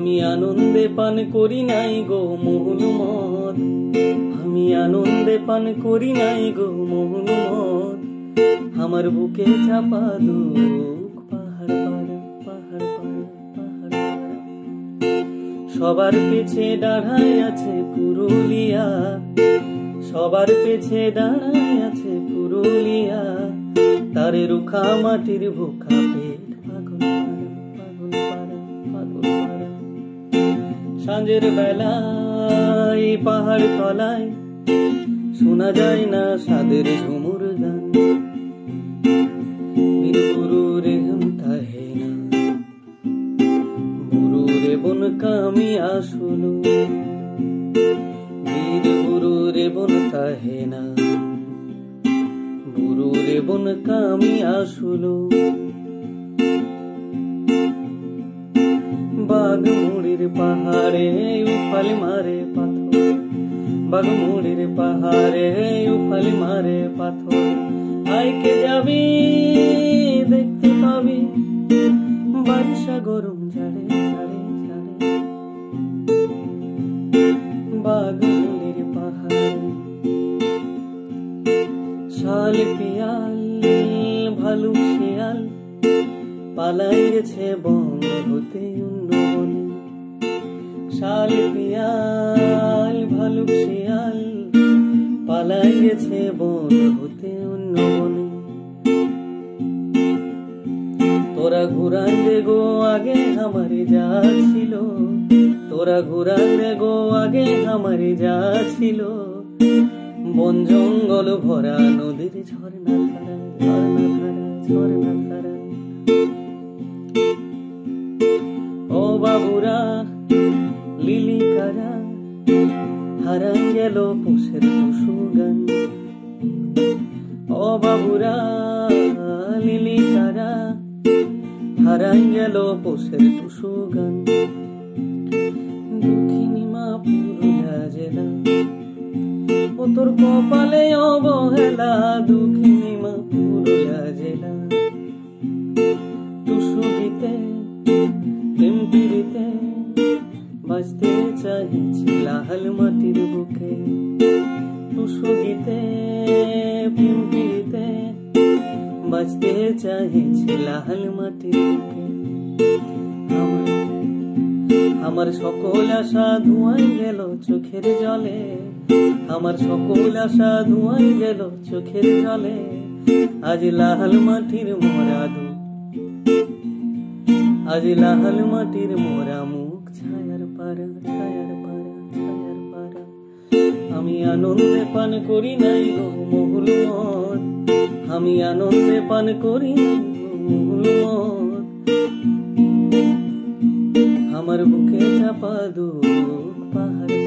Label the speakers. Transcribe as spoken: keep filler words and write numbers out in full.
Speaker 1: আমি আনন্দে পান করি নাই গো মহুল মদ, আমি আনন্দে পান করি নাই গো মহুল মদ। আমার বুকে চাপা দুঃখ পাহাড় পাড়া পাহাড় পাড়া পাহাড় পাড়া। সবার পেছে দাঁড়ায় আছে পুরুলিয়া, সবার পেছে দাঁড়ায় আছে পুরুলিয়া। তারে রুখা মাটির ভুখা পেট পাগল পাড়া পাগল পাড়া পাগল পাড়া। সাঁঝের বেলায় পাহাড় তলায় শোনা যায় না সাদের ঝুমুর গান। বীর গুরু রে हम তাহে না, গুরু রে বন কামি আসুলো। বীর গুরু রে বন তাহে না, গুরু রে বন কামি আসুলো। বাঘমুড়ির পাহাড়ে উফাল মারে পাথর, বাঘমুড়ির পাহাড়ে উফাল মারে পাথর। আইকে যাবি দেখতে পাবি বারিশা গরম ঝাড়ে ঝাড়ে ঝাড়ে। বাঘমুড়ির পাহাড়ে শাল পিয়াল ভালুক শিয়াল পালাই গেছে বন হতে অন্য বনে। শাল পিয়াল ভালুক শিয়াল পালাই গেছে বন হতে অন্য বনে। তোরা ঘুরান দে গো আগে আমার যা ছিল, তোরা ঘুরান দে গো আগে আমার যা ছিল। বন জঙ্গল ভরা নদীর ঝর্ণা ধারা ঝর্ণা ধারা ঝর্ণা ধারা। ও বাবুরা লিলি কারা হারাই গেল পুষের টুসু গান। ও বাবুরা লিলি কারা হারাই গেল পুষের টুসু গান। দক্ষিণী মা পুরুলিয়া জেলা, ও তোর কপালে অবহেলা। দক্ষিণী মা পুরুলিয়া জেলা, টুসু গীতে পিম্পিরিতে বাজতে চাইছি লাল মাটির বুকে। টুসু গীতে পিম্পিরিতে বাজতে চাইছি লাল মাটির বুকে। আমার আমার সকল আশা ধোঁয়ায় গেল চোখের জলে, আমার সকল আশা ধোঁয়ায় গেল চোখের জলে। আজ লাল মাটির মোরা দু, আজ লাল মাটির মোরা মুখ ছায়ার পাড়া ছায়ার পাড়া ছায়ার পাড়া। আমি আনন্দে পান করি নাই গো মহুল মদ, আমি আনন্দে পান করি নাই গো মহুল মদ। আমার বুকে চাপা দুঃখ পাহাড়